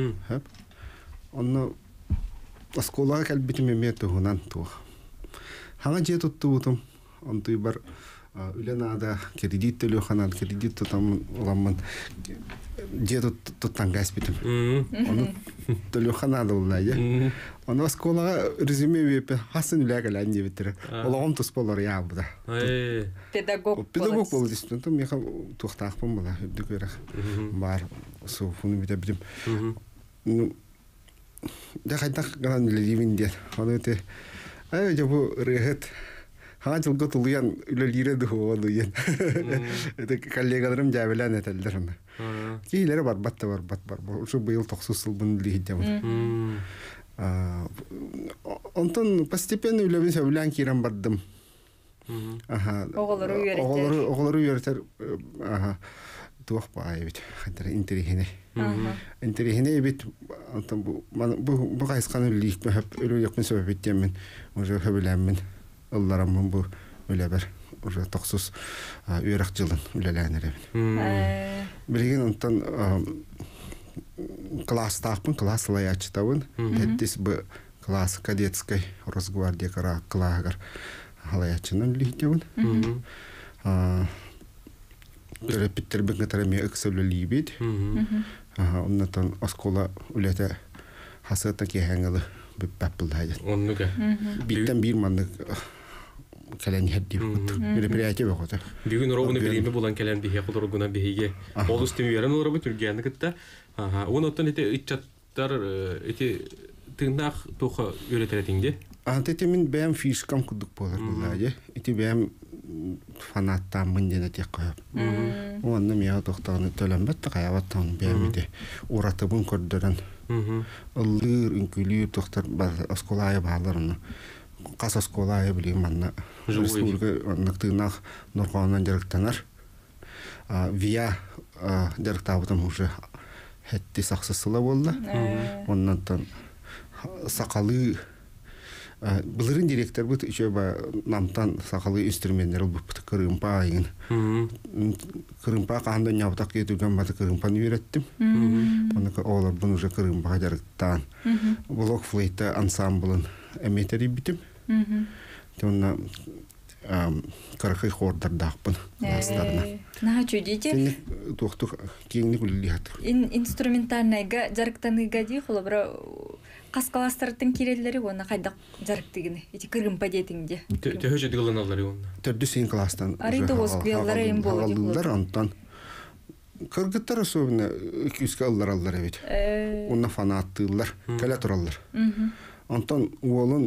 Онна осколаға кәлбетім еме тұғынан тұға. Хана же туттубутум, онтуй бар үленада кредит төлөө ханан кредит тутам уламман же туттан гаспитим. Оны төлөө ханада улай. Оны сколага резюме вепе хасын үләгәлән дебитер. Олагым туспалар ябыда. Педагог бол дистен, то меха тухтакпын була, дүкөрәк. Бар, суфуны битем. Ну, да кайдак галан левин дия. Оны те жабу рыхет. Ханчылгы тулуян үлелире духуолуян. Это коллегаларым жабылан этелдер. Кейлери барбат. Ушу быйыл 9 жыл бун лихидем. Онтон постепенно үлебин сөбүлән кирен бардым. Оголору үйрөтер. Туох бай бит. Хантар интерихине. Интерихине бит. Онтон бу кайскан үлик мөп үлү якын сөбүттем мен. Уже хөбүләммен. Алларым бу үлебер. Уже 9 үйрәк жылын үлеләнер. Билген онтон класс тапын, класс лаячтабын. Теттис бу класс кадетской Росгвардия кара клагар лаячнын лихтебин. Репетитер бегетерме экселли бит. Оннан оскола үлете хасата кехәңгеле беппел дайд. Оннуга. Биттен бир мандык кален хәдди бут. Мероприятие бохота. Бүгүн робуны билеме булан кален бихе кудургуна бихеге. Олус тимерен робу түргәне китте. Оннан эти ичаттар эти тыңдак тоха өретелетиңде. Антете мин бәм фишкам кудук болар буллаҗы. Эти бәм фанаттан мындена тек коеп. Онны мия токтаны төлөнбөт каябаттан бәмиде. Уратыбын көрдөрөн. Ыллыр үнкүлүр токтор осколая бааларын Қасас қолай білейм манна республика нақтығынақ Нұрғаннан жарықтанар. Вия жарықтабытым уже хәтті сақсысыла болды. Оннан тан сақалы Бұлырын директор бұд үші намтан сақалы инструменттер бұд кырымпа айын. Кырымпа қағанда нявтақ кетуген баты кырымпаны үйреттім. Онығы олар бұн уже кырымпаға жарықтан. Блок флейта ансамблын әметері бітім. Онна қарақай қордардақпын ластарына. Наға чөдейте? Тоқтық кеңні күлі хаты. Инструментальныйға жарықтаныйға дей қолы бұра қасқаластырыттың керелері оны қайдақ жарықтығыны. Эти кыргымпа детіңде. Төхі жеді ғылын алар еуында? Төрді сейін кластан. Арыйды оскуялары ең болды. Ғалылар онтан. Кыргыттар особенно күскі аллар әбет. Онна фанаттылар, кәлі тұралар. Онтан уолын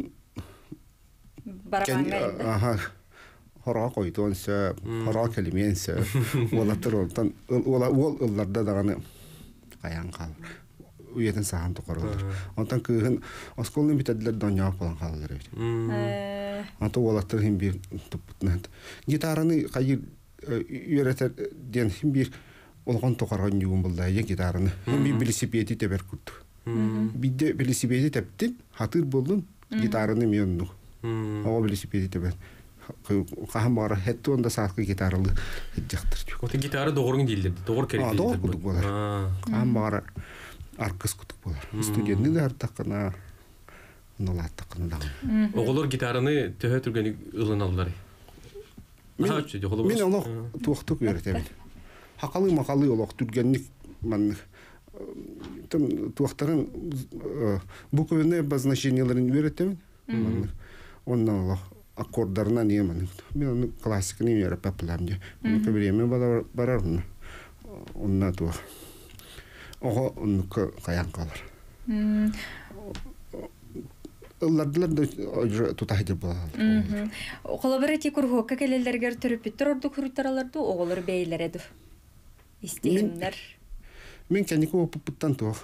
барабанға Хора қойдуанса, хора кәлеменсе, олаттыр онтан, ол ылларда дағаны қаян қалыр. Уйетін саған тұқарылар. Онтан күйін осколын бітәділер доньяқ болан қалылар өйді. Онтан олаттыр хем бір тұппытын. Гитараны қайыр үйретер ден хем бір олған тұқарған юғын болды әйе гитараны. Хем бір велосипеди тәбір күрді. Бидде велосипеди тәптен хатыр болдың гитараны менің. Оға велосипеди тәбір. Қаһам бары хетті онда саатқы гитаралы жақтыр. Оты гитара доғырың дейілді, доғыр керек дейілді. Доғыр күдік болар. Қаһам бары арқыз күдік болар. Студентні де артақына, нолаттақына дағын. Оғылыр гитараны төхі түргені ұлын алдылары? Мен олық туақтық өретемін. Хақалы мақалы олық түргенlik туақтарын бұқывыны базначенияларын өретемін. Онна олық аккордарына немін. Мен оны классиканы үйеріп пәпіләмде. Оны көбіреме барар оны. Онна туа. Оға оны қаян қалар. Ұллардылар да тұтайды болалар. Оғылы бір әте күрғуққа келелергер түріп біттір орды күріттараларды оғылыр бәйлер әді. Істейіндер. Мен кәнекі опып бұттан туа.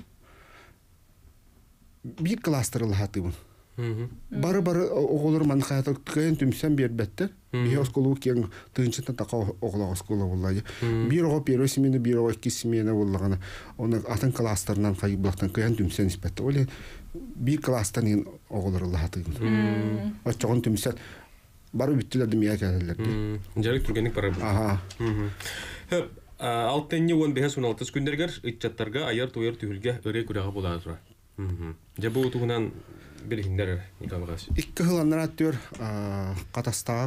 Bir кластырылы хатыбын. Бары-бары оғылыр маны қаятыр түкәйін түмсен бербәттер. Бей осколу кен тыңчыны тақа оғыла осколу болады. Bir оға перу семені, bir оға 2 семені болағаны. Оны атын кластырынан қайы бұлақтан көйін түмсен іспәтті. Оле bir кластан ең оғылыр ұлағатығын. Отчағын түмсен бары бүттілерді мия кәлелерді. Жарық түргенік бары бұл. Алтынне 15-16 күндергер үтчаттарға аяр-тойыр түйілге өрей күрәға болады тұра. Жабы ұтығынан білгендер Николағас. Иккі ғыланлар әттер қатастаға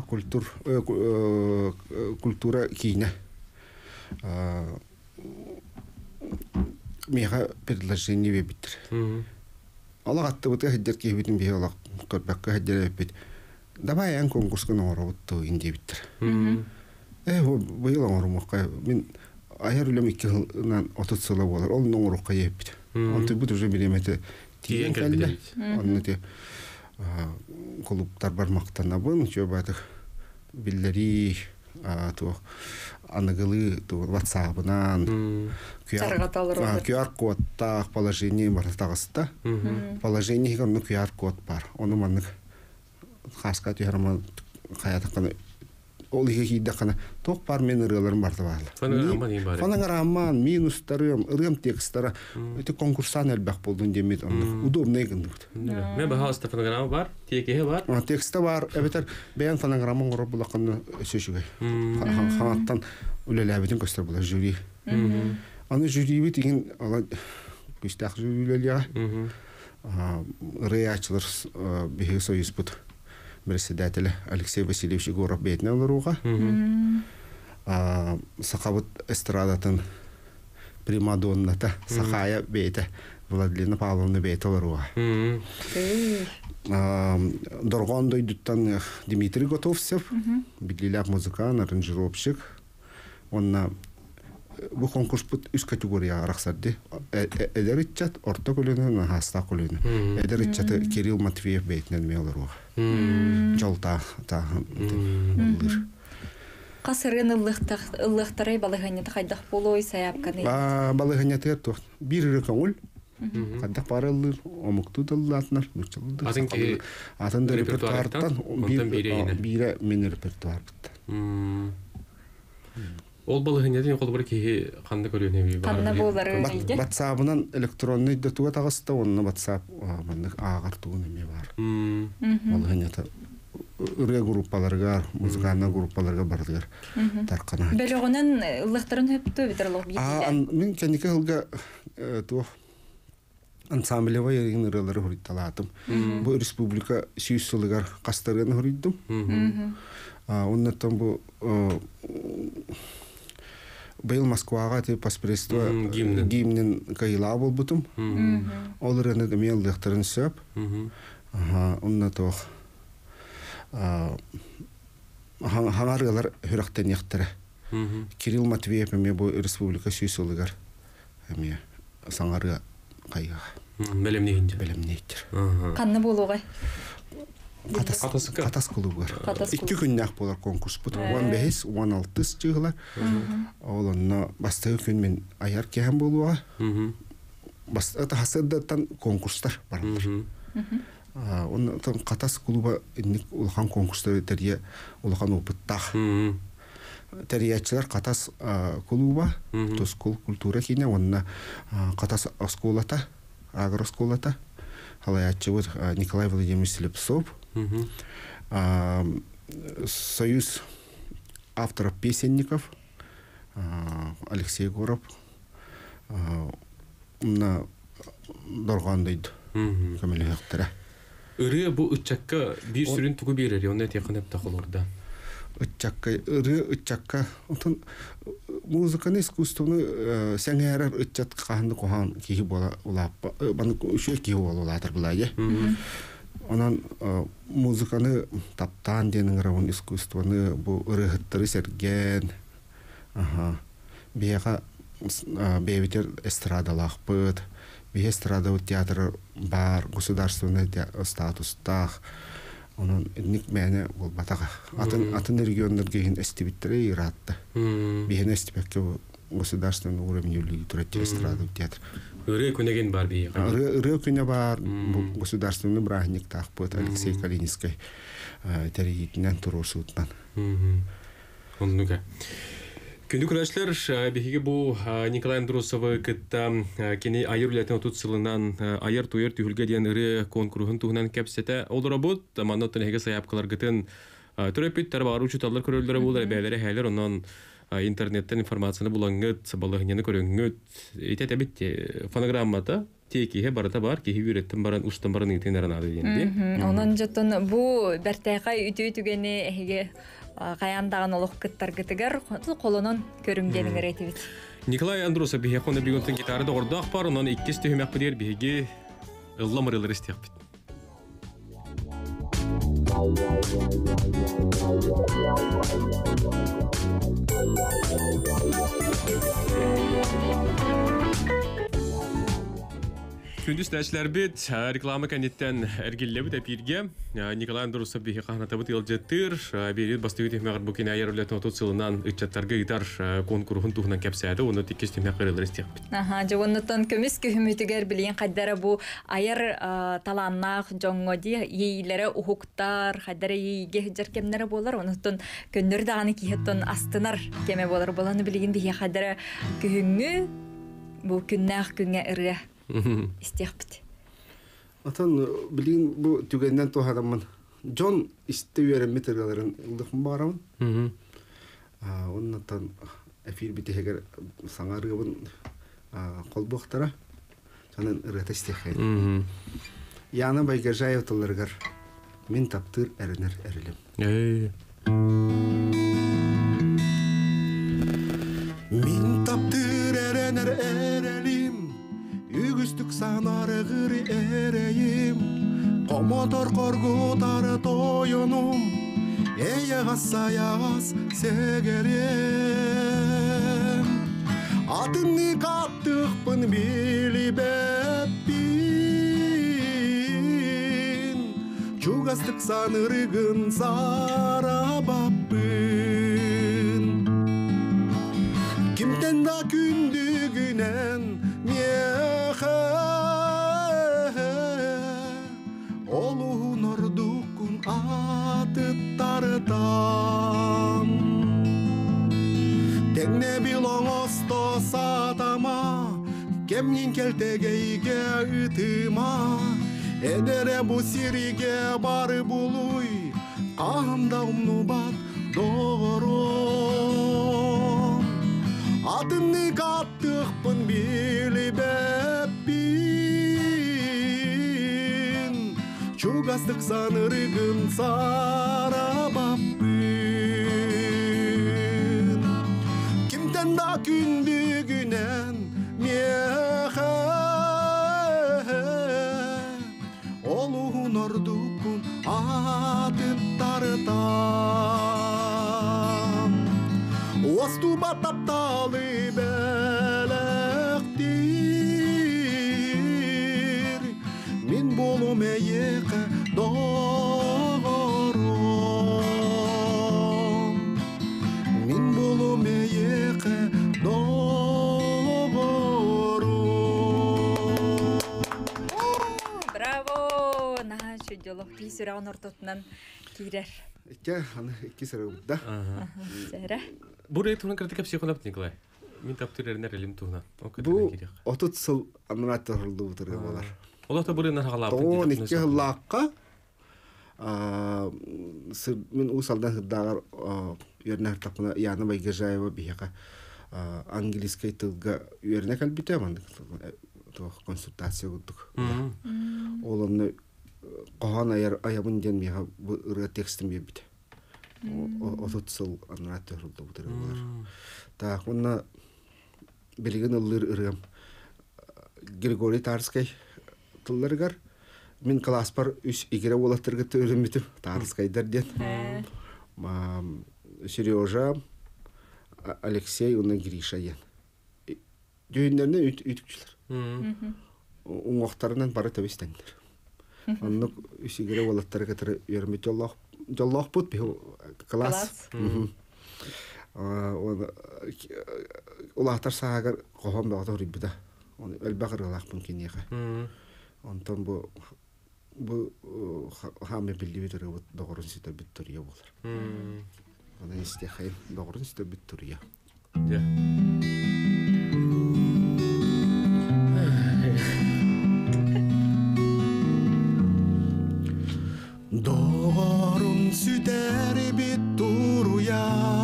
культура кейіне. Меға предложение вебиттір. Олақ атты бұты әддер кейбетін бей олақ көрбәккі әддер әпет. Дабай ән конкурскын оңыры бұтты инде біттір. Бұйыл оңыры мұққа. Мен аяр үлем 2 ғылынан 30 сылы болар. Ол оңыры ұққа еппет. Онты бұт уже білеметі тиген кәлі. Оны те клубтар бармақтана бұн. Жөбәдік білдері анығылы ватсабынан QR кодтақ положение бар тағысыда. Положение ғанны QR код бар. Оны манық қасқа түйірімі қаятыққаны ол еге кейдіққаны тоқ бар мен ұрыларым барды барлы. Фанаңараман, минустарым, ұрым текстары өте конкурсан әлбәқ болдың демет. Удобный ғынды бұд. Мен бағалысты фанаңарама бар? Текеге бар? Тексті бар. Әбетер бәйін фанаңараман ғыры бұлаққаны сөшігі. Қанаттан өлелі әбетін көстер бұлар жюри. Аны жюри бет еген көстәқ жюрилеліға. Рэй ачылыр бейгі союз бұд. Председатель Алексей Васильевич Егоров бейтіне оларуға. Сақабыт эстрадатын примадонната Сақая бейті Владлена Павловна бейті оларуға. Дорған дойдыттан Дмитрий Готовцев, билгелек музыкан, аранжировщик. Онна бұл конкурс бұд үз категория арақсарды. Әдер итчат, орта көліні, хаста көліні. Әдер итчаты Кирилл Матвеев бейтінен ме оларуға. Жолта тағын. Қасырын ұллықтары балығанеті қайдақ болуы саяпқаны? Балығанеті әр тоқ. Бір үрі көңіл, Каддак барылыр, омукту дыллатнар, нучалды. Атын да репертуардан бире мен репертуар битта. Ол балыгын ядын кол бар ки кандай көрүнө би бар. Канна болар өйдө. WhatsApp-ынан электронный датуга тагыста, онна WhatsApp мындык агартуун эме бар. Балыгын ята үрэ группаларга, музыкальный группаларга бардылар. Таркана. Бөлөгөнөн ылыктарын хөптө битерлок бит. Мен кенеке хылга то ансамблевый ырылары хуриталатым. Бу республика сүйүсүлүгөр кастырган хуриддим. Оннан бу быйыл Москвага тип паспорство гимнен кайла болбутум. Оларны да мен лыктарын сөп. Оннан то хаңарылар хүрактен яктыра. Кирилл Матвеев эме бу республика сүйүсүлүгөр эме саңары кайга. Белемнейдер. Канны болугай. Катас кылуугар. 2 күннәк болар конкурс бут. 15-16 чыгылар. Олонна бастагы күн мен аяр кем болуга. Баста хасырдаттан конкурстар барлар. Он там катас клуба улхан конкурстар терие улхан опыттах. Териячлар катас клуба, то скол культура кине, онна катас осколата, агросколата. Халаячы вот Николай Владимирович Слепцов. Союз авторов песенников Алексей Горов. На Доргандайд. Камиле яктыра. Үрі бұл үтчакка бір сүрін түгі берер, онда текін әпті қылырда. Үтчакка. Музыканы, искусствоны сәңәрір үтчат қағанды қоған кейі бола олаппа. Баны үші кейі бола оладыр бұлай. Онан музыканы таптан денің рауын искусствоны бұл үрігіттірі сәрген. Бейға бейвитер эстрадалақ бұд. Бейге эстрадалы театр бар, государственный статустах. Onun etnik мәне бол батаға. Атын региондар кейін эстибиттері иратты. Бейген эстибекке государственный уровень үлігі тұрат эстрадалы театр. Үрі күнеген бар бейге? Үрі күне бар, государственный брахник тақ бұд, Алексей Калининский тәрегетінен тұрусуытнан. Оннуға. Күнді күрәшлер, бігеге бұл Николай Андросовы кітта кені айыр үләтін отут сылынан айыр туйыр түйілге дейін үрі конкурғын туғынан кәпсеті олыра бұд. Маннаттан әге саяпқалар күтін түрәпеттер бағару чүталар көрілдері болар, бәлері әлер, онан интернеттен информацияны бұлаңғыт, балығынені көріңгіт. Етет әбет фонограммата текеге барата бар, кеге үйреттен баран, ұштан баран еңтен арынады дейінді. Онан жаттан бұл бәртәйқай үті-үтігені әйге қаяндаған олық күттар күтігер қолынан көрімгенің рейті бит. Николай Андросов біге қонда бігінтін гитарды ордақ бар, онан 2 түйімәк білер бігеге ұлламырылыр істеқ бит. Күндіз дәшілер бет, рекламы кәнеттен әргелі бет әпірге. Николай Андросов бейхе қағната бұт елжеттір. Берет бастығы түймәғыр бұкен әйер үләтін отут сылынан үтчаттарға гитар конкурғын туғынан кәпсәді. Оны теккес түймәқыр елір істеқ бет. Жоғыннықтан көміс күйімітігер білген қаддары бұл айыр таланнақ жоңғоди ейлері ұхуқтар, қаддары ейге жаркемнері болар. Онықтан көннер дағаны кейхеттен астынар кеме болар. Боланы білген бейхе қаддары күйіңі бұл күннәқ күнге ұры. Истехпит. Atan bilin bu tügenden tohadamın. John istiyorum metrelerin ıldıkmı bağıramın. Ondan efir biteheger sanarıgın kol boğtara. Sonra ırıta istihkayın. Yani baygarjayı otalargar. Min taptır erinir erilim. Min taptır erinir erilim. Ügüstük sanarı gırı ereyim. Komotor korgutarı toyunum. Eyağız sayağız segerim. Adını kaptıqpın bilip eppin. Çugastık sanırgın sarabappın. Kimden da kündügünen Miyeğe тарытам. Теңне билоң осто сатама, кемнин келтегейге ытыма. Эдере бу сириге бары булуй, қамда умнубат доғырым. Атынны каттықпын билебеппин, чугастық санырыгын сарабаппин. Кимтен да күндігінен меха, олуғын ордукун атын тарытам. Осту батапталы бәліктер, мен болум әйеқі доғырым. Мен болум әйеқі доғырым. Браво! Нахан шүдделок түйсірағын ортотынан кейрер. Икки сыры бұдда. Сәрі. Бурай туна кратика психонапт Николай. Мин таптырернер элим туна. Бу 30 сыл анрат тұрылды бұтырға болар. Олата бурай нахалапты. Тоон икки хыллаққа мен усалдан хыддағар үйернер тапына яны байгажаева бияға английскай тылға үйерне кәлбіте мандық консультация күддік. Олымны қоған аябын ден меға ұрға текстім бебіде. 30 сыл анрат тұрылды бұтырға болар. Так, мұнна білген ұллыр ұрғам Григорий Тарскай тылларғар. Мен класспар үш игере олаттырғытты өрімбітім Тарскайдар ден. Сережа, Алексей, ұнна Гриша ен. Дүйіндеріне үйтікчілер. Оңоқтарынан бары тәуестендер. Онны үш игере олаттырғытыр өрімбіті жоллақ бұд бі класс. Улақтар сағағар қоғам бағыда үрібіді. Әлбәғыр ғалақпын кенеға. Онтан бұ хаме білді бітірі доғырын сетер біттірия болар. Оны есте қайын доғырын сетер біттірия. Доғырын сетер біттірия,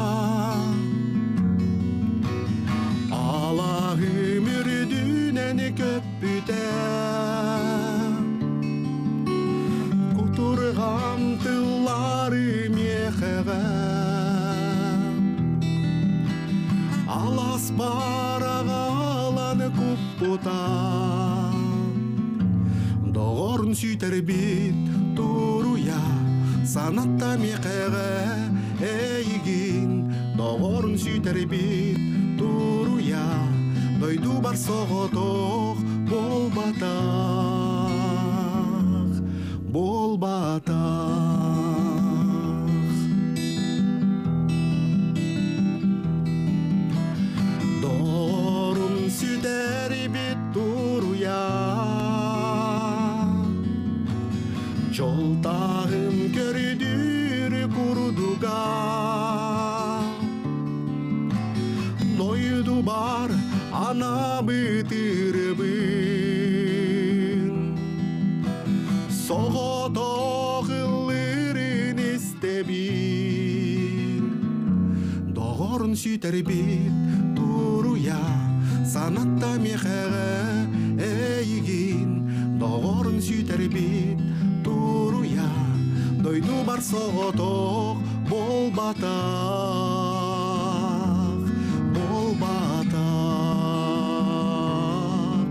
ала өмірдінен көп бүтер. Құтырған тыллары меқіға, алас барағаланы көп бұта. Доғырын сүйтер бит тұруя, санатта меқіға әйгін. Доғырын сүйтер бит тұруя, дойду бар соғытық бол батақ. Доғырын сүйтер бит тұруя, жолтағым көрдір күрдуға. Дойду бар ана бітірбін, соғытоғылырын істебін. Доғырын сүйтер бит тұруя, санатта меқіға әйгін. Доғырын сүйтер бит тұруя, дойду бар соғытоқ бол батақ. Бол батақ.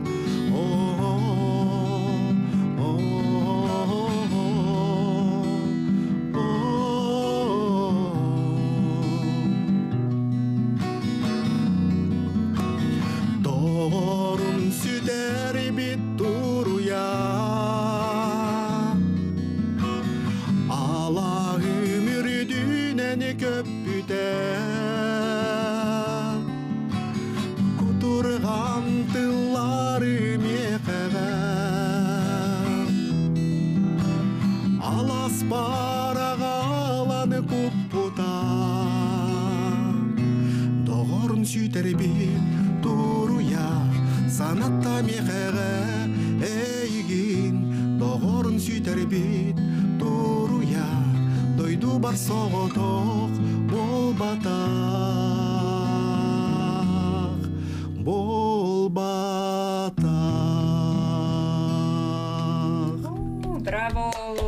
Доғырын сүйтер бит тұруя, ала өмірдінен көп бүте. Анатта мекеге эйгин Доғырын сүйтер бит Туруя Дойду бар соғытық Болбатақ Болбатақ Браво!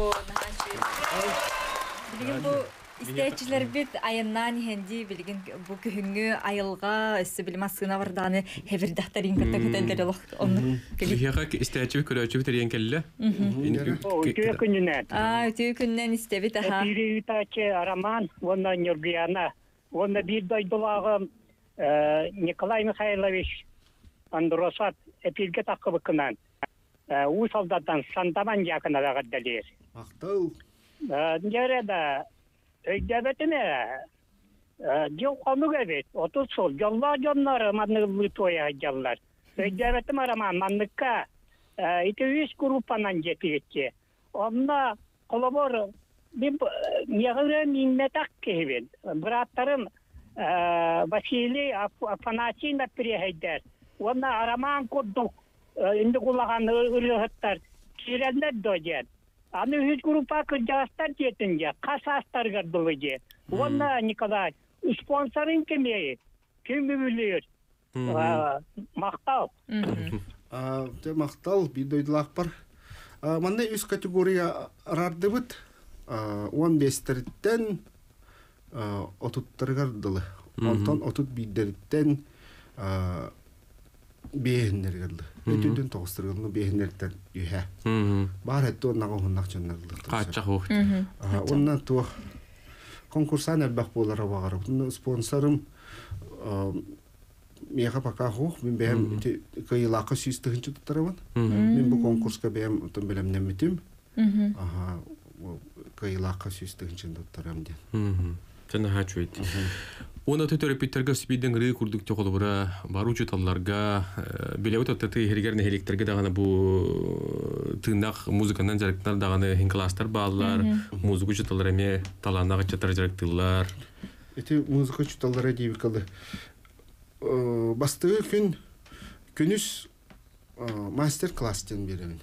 Билген бу истечилер бит айыннан хенди билген бу күһүнгү айылга өссө билим асына барданы хебирдахтарин кеттелер олох онну Кихяга истечи көрөчү терен келле. Өтө күнүнөн. Өтүү күннен истебит аха. Передача Роман, онна Нюргияна, онна бир дойдулагы Николай Михайлович Андросат эпилге такыбыкынан. У солдаттан Сантаман якына гаддалер. Мактау. Нереда өйдәбетене жол қонуға бет, отыз сол, жолла жонлары манны тоя жаллар. Өйдәбетім араман манныққа итеуіз группанан жетігетке. Онна қолабор неғыры минметақ кейбен. Браттарым Василий Афанасьевна перехайдар. Онна араман koduk, инді құлаған ұрығыттар, киренлер дойден. Аны үз группа кыржастар жетинге, қасастар гардылыге. Онна Николай, спонсорын кемейі, кем білер. Мақтал. Мақтал, бидойдылақ бар. Манда үз категория рарды бұд, 15-теріттен отуттар гардылы. Онтан отут биддеріттен бейінлер гарды. Өтүдүн тоғыстырғылыны бейінлерден үйе. Бар әтті оннаға оннақ жонларлық. Қатчақ оқты. Онна туақ конкурсан әлбәқ болары бағары. Спонсорым меға бақа хоқ, мен бәйім қайылақы сүйістігінші тұттарымын. Мен бұл конкурсқа бәйім ұтын білім нәмітім. Қайылақы сүйістігінші тұттарым ден. Жана хачу ет. Оны төтөрөпүттөргө спиден рый курдук жоколубура баруучу талларга билебит оттаты хергерне хелектерге дагана бу тыйнак музыканан жарыктар даганы хинкластар баалар музыка чуталар эме таланага чатар жарыктылар. Эти музыка чуталары дейбикалы. Бастыгы күнүс мастер-класстен беремин.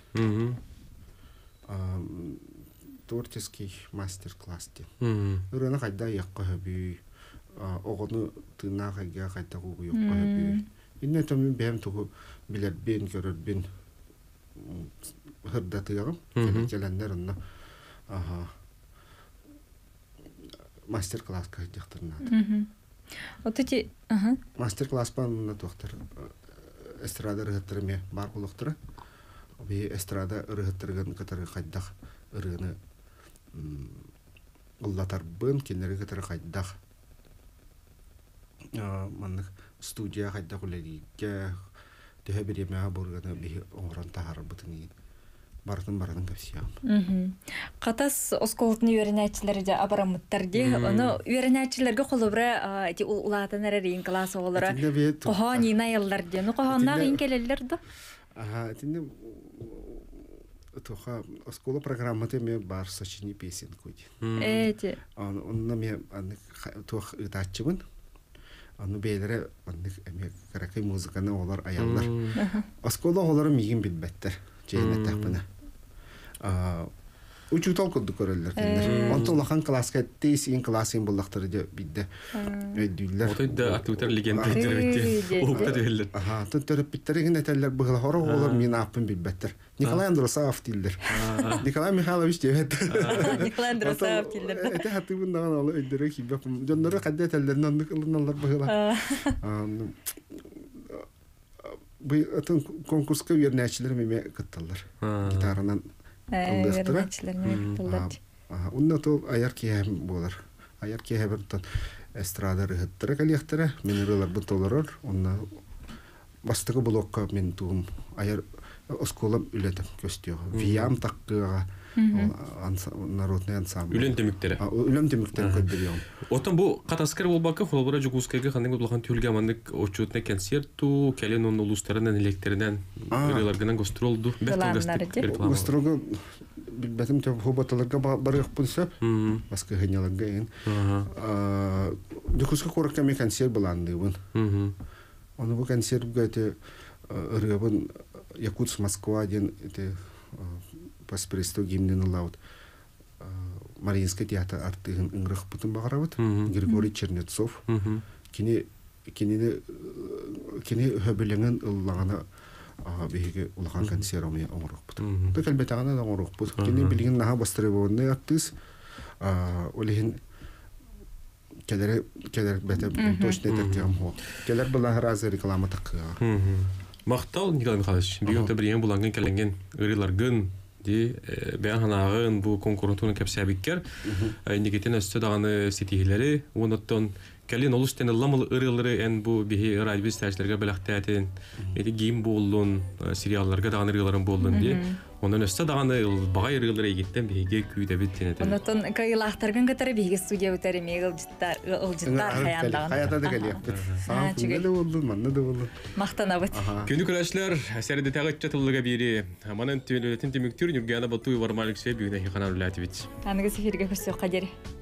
Творческий мастер-класстен. Ырына кайда якка хөбүй. Оғыны тыйнақ әге қайта қуғы yoqqa хөбүй. Инне төмін бәйім тұғы білер бен көрір бен хырда тыйағым. Келенлер онна мастер-класс кәйдіқтірінады. Отыти... Мастер-класс банына тоқтар эстрада ырғыттырыме бар болуқтыры. Бей эстрада ырғыттырған кітірі қайдақ ырғыны ұллатар бын кенері кітірі қайдақ маннык студия қайдақ үлелейге төһө биремеға бурганы бихи оңран тахар бытыны барын көпсиям. Қатас осколтын үйерінәчілері абарамыттар де, оны үйерінәчілерге қолыбыра улатын әререйін класс оғылыра қоған ена елдер де, қоғаннағы ең келелер да? Тоха оскола программаты ме бар сочини песен куди. Онна ме тох ытачыбын. Аны бейлере аннык эме каракай музыканы олар аяллар. Оскола олары мигин билбеттер. Жейне тахпына. Учутал кодду көрөллөр кендер. Онтон лахан класска тесин классын буллактыр де бидде. Өйдүллөр. Отойда атуутар легенда директе. Окта делер. Төнтөрөп биттерген этеллер быгыла хорог олар мен апын билбеттер. Николай Андросов дилдер. Николай Михайлович дебет. Николай Андросов дилдер. Эте хатыбын даган олар өйдөрө кибеп. Жоннору кадде этеллерин андыклыналар быгыла. Бу атын конкурска вернәчләр меме кыттылар. Гитаранан Унна то аяр киһәм булар. Аяр киһәбертен эстрада рыһыттыра калыктыра, минералар бутолорор, унна бастыгы блокка мен туым аяр осколам үлетем көстөг. Виям таккыга народный ансамбль. Үлен демиктери. Үлен демиктери көдөрөм. Отон бу катаскер болбакка холбора жугускайга кандай булган түлгә мандык очутна концерту, келен он улустарынан электеринен реларгынан гастролду, гастролга билбетим те хоботаларга барык булсап, баска геняларга ин. Жугуска коракка ме концерт буланды бун. Оны бу концертга те ырыбын Якутск Москва ден эти паспресто гимнен лаут Мариинский театр артыгын ыңрых бутын багарабыт Григорий Чернецов кини хөбөлеңен ыллагана биһиге улахан консервами оңрук бут. Та калбетагана да оңрук бут. Кини билген наха бастребонны аттыс олехин келер бете точно тертям хо. Келер була разы реклама такка. Мактал Николай Михайлович, биген табриен буланган келенген ырыларгын ди бәһанагын бу конкурентуны кепсәбиккер. Никетен өстө даганы ситихилери, оноттон Калин олустен ламыл ырылары эн бу бихи радио стажларга беләхтәтен, эти гейм болдун, сериалларга даганы ырыларын болдун ди. Онан өстө даганы багай ырылары егиттен бихиге күйдә биттен. Онотон кайлахтарган катары биге студия үтәре мегел җиттар хаяндан. Хаята да келе. Саң күңеле болдун, манны да болдун. Мактанабыт. Күнү көрәшләр, әсәрдә тагы чатылыга бири. Манын төйлетен тимиктүр Нургана Батуй вармалык сөй бүгенә хикана үләтибит. Аныгы сефирге көсө кадәр.